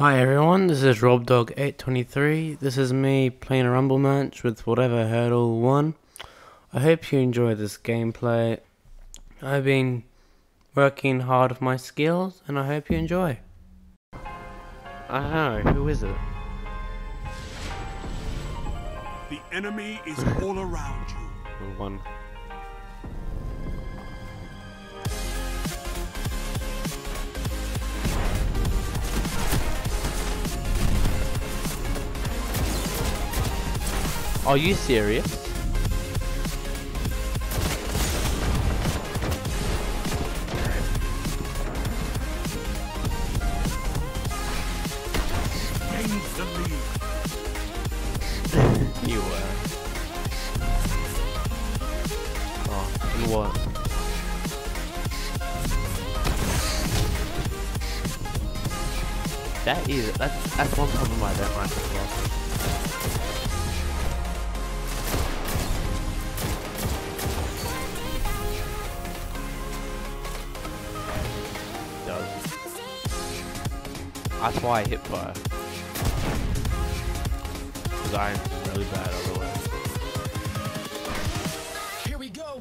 Hi everyone, this is RobDog823. This is me playing a rumble match with whatever hurdle won. I hope you enjoy this gameplay. I've been working hard with my skills and I hope you enjoy. I don't know, who is it? The enemy is all around you. One. Are you serious? Gains the lead. You were. Oh, and what? That's one problem I don't like as well. That's why I hit fire. Because I'm really bad otherwise. Here we go.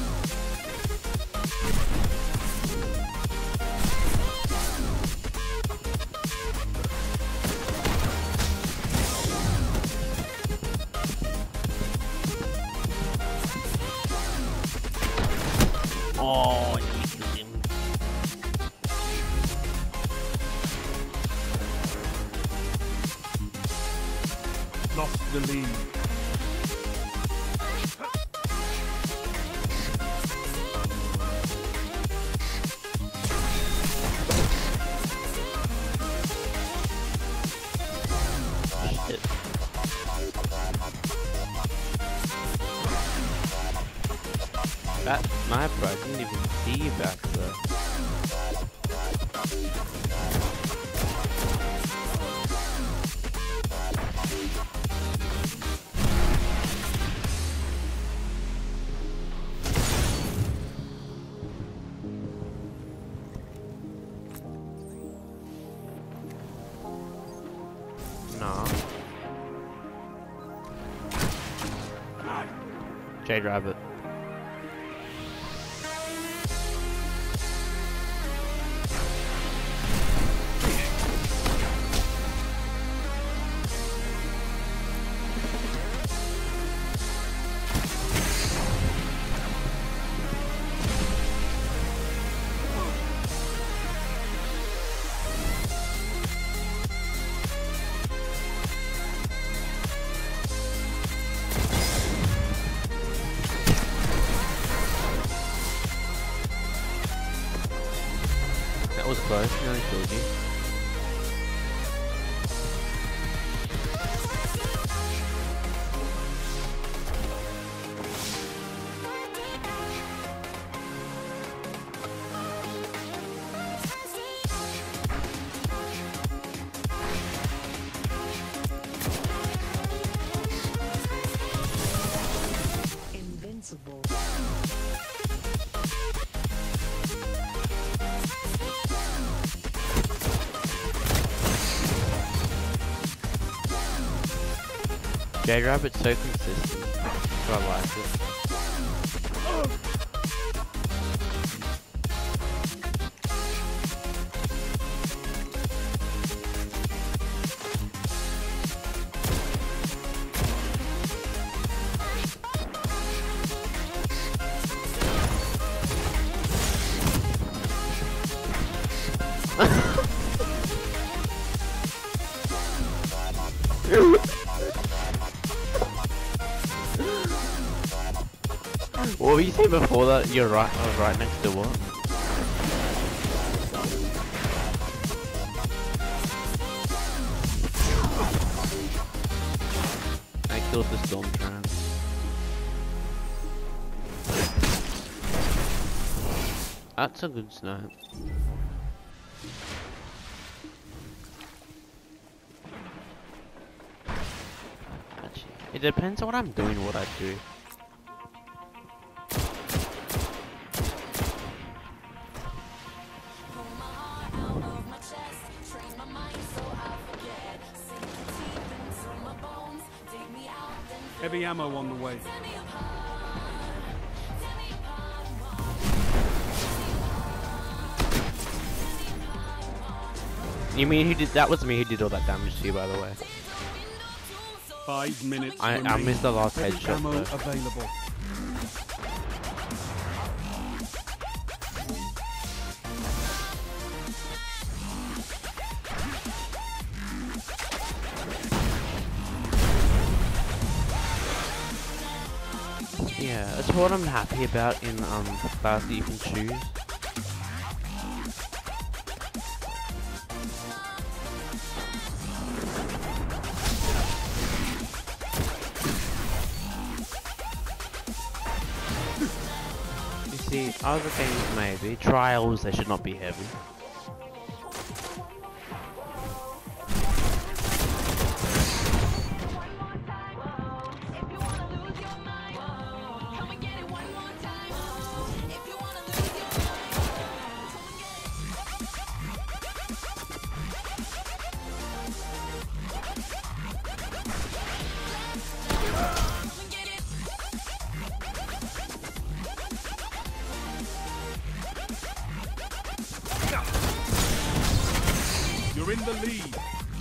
Oh, you killed him. Lost the lead. Shit. That sniper, I didn't even see you back there. No. Jade Rabbit. That was close, nearly killed you. Invincible. Jade Rabbit's so consistent. So I like it. What were you saying before that? You're right, I was right next to what? I killed the Stormtrance. That's a good snipe. Actually, it depends on what I'm doing, what I do. Pull my heart out of my chest, train my mind so I Heavy ammo on the way. You mean who did that? Was me who did all that damage to you, by the way. 5 minutes I remaining. missed the last Heavy headshot ammo though. available. Yeah, that's what I'm happy about in classes that you can choose. You see, other things maybe. Trials, they should not be heavy. You're in the lead.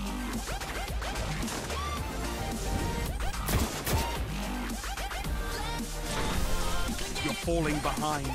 You're falling behind.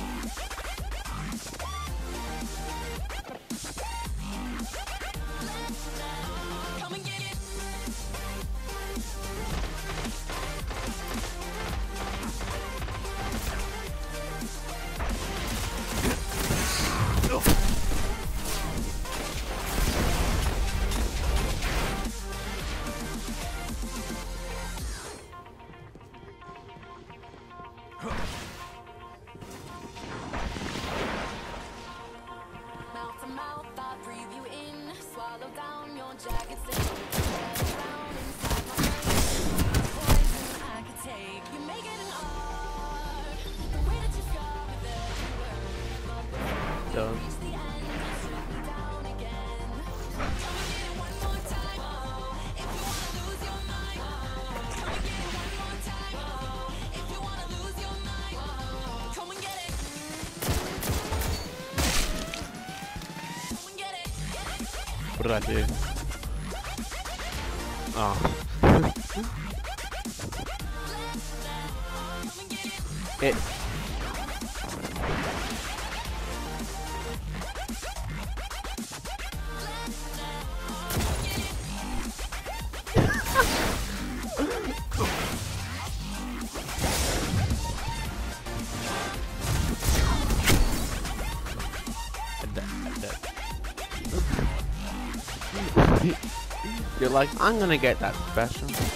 Mouth to mouth, I breathe you in. Swallow down your jagged skin. Around inside my brain. Poison I could take. You make it an art. The way that you start with every word. But before we reach the end, you shoot me down again. Come and get it one more time. Oh, if you wanna lose your mind. Oh, come and get it one more time. Oh, if you wanna lose your mind. Oh, come and get it. What did I do? Oh. It. You're like, I'm gonna get that special.